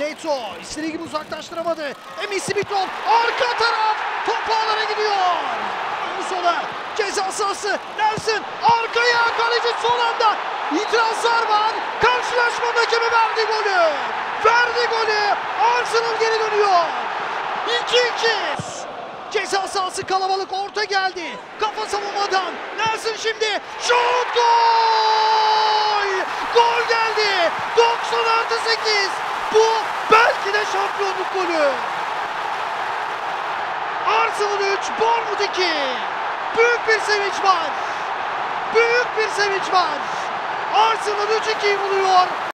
Neto istediği gibi uzaklaştıramadı. Emin Smith-Rowe arka taraf top ağlara gidiyor. Sola ceza sahası Nelson arkaya kaleci son anda itirazlar var. Karşılaşmanın hakemi verdi golü. Verdi golü. Arsenal geri dönüyor. 2-2. Ceza sahası kalabalık orta geldi. Kafa savunmadan Nelson şimdi şut gol. Gol geldi. 90+8. Bu belki de şampiyonluk golü. Arsenal 3, Bournemouth 2. Büyük bir sevinç var. Büyük bir sevinç var. Arsenal 3-2'yi buluyor.